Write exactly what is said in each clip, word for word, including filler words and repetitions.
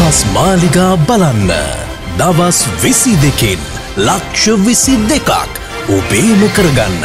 අහස් මාලිගා බලන්න දවස් විසි දෙකෙන් ලක්ෂ විසි දෙකක් ඔබේම කරගන්න.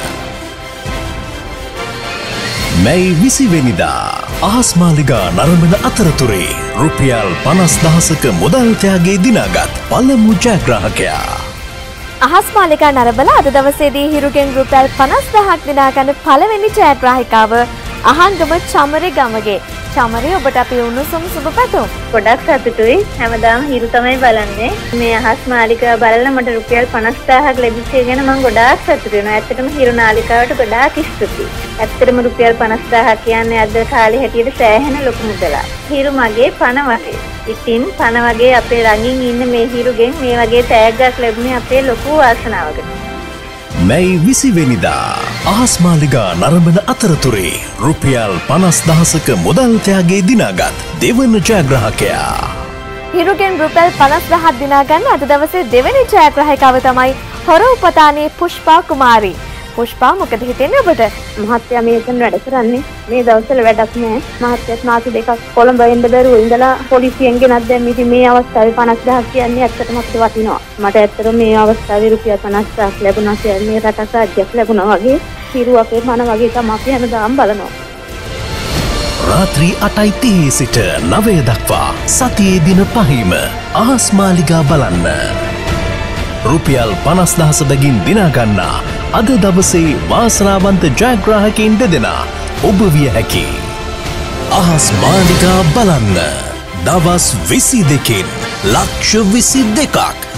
මැයි විසිවෙනිදා අහස් මාලිගා නරඹන අතරතුරේ රුපියල් පනස් දහසක මුදල් ත්‍යාගයේ දිනාගත් පළමු ජයග්‍රාහකයා. අහස් මාලිගා නරඹලා අද දවසේදී හිරුගෙන් රුපියල් පනස් දහසක් දිනා ගන්න පළවෙනි ජයග්‍රාහිකාව අහංගම චමරේ ගමගේ. චමරේ ඔබට අපි උණුසුම් සුබ පැතුම්. ගොඩක් සතුටුයි. හැමදාම හිරු තමයි බලන්නේ. මේ අහස් මාලිගා බලලා මට රුපියල් පනස් දහසක් ලැබිච්ච එක ගැන මම ගොඩාක් සතුටු වෙනවා. ඇත්තටම හිරු නාලිකාවට ගොඩාක් ස්තුතියි. ඇත්තටම රුපියල් පනස් දහසක් කියන්නේ අද කාලේ හැටියට සෑහෙන ලොකු මුදලක්. හිරු මගේ පණ වගේ. ඉතින් පණ වගේ අපේ ළඟින් ඉන්න මේ හිරුගෙන් මේ වගේ තෑග්ගක් ලැබුණේ අපේ ලොකු වාසනාවකට. මැයි විසිවෙනිදා අහස් මාලිගා නරඹන අතරතුරේ රුපියල් පනස් දහසක මුදල් ත්‍යාගයේ දිනාගත් දෙවන ජයග්‍රාහකයා. හිරුගෙන් රුපියල් පනස් දහසක් දිනා ගන්න අද දවසේ දෙවෙනි ජයග්‍රාහිකාව තමයි හොර උපතානේ පුෂ්පා කුමාරී. පුෂ්පා මොකද හිතෙන්නේ ඔබට? මහත්තයා මේකෙන් වැඩ කරන්නේ මේ දවස්වල වැඩක් නෑ. මහත්තයාත් මාස දෙකක් කොළඹ එන්න බැරුව ඉඳලා පොලිසියෙන් ගෙනත් දැම්ම. ඉතින් මේ අවස්ථාවේ පනස් දහසක් කියන්නේ ඇත්තටම අපිට වටිනවා. මට ඇත්තටම මේ අවස්ථාවේ රුපියල් පනස් දහසක් ලැබුණා කියන්නේ රටක රාජ්‍යයක් ලැබුණා වගේ. හිරු අපේ මන වගේ තමයි අපි හැමදාම බලනවා. රාත්‍රී අටයි තිහේ සිට නවය දක්වා සතියේ දින පහින්ම අහස් මාලිගා බලන්න. රුපියල් පනස් දහස බැගින් දිනා ගන්නා අද දවසේ වාසනාවන්ත ජයග්‍රාහකයින් දෙදෙනා ඔබ විය හැකි. අහස් මාලිගා බලන්න දවස් විසි දෙකෙන් ලක්ෂ විසි දෙකක්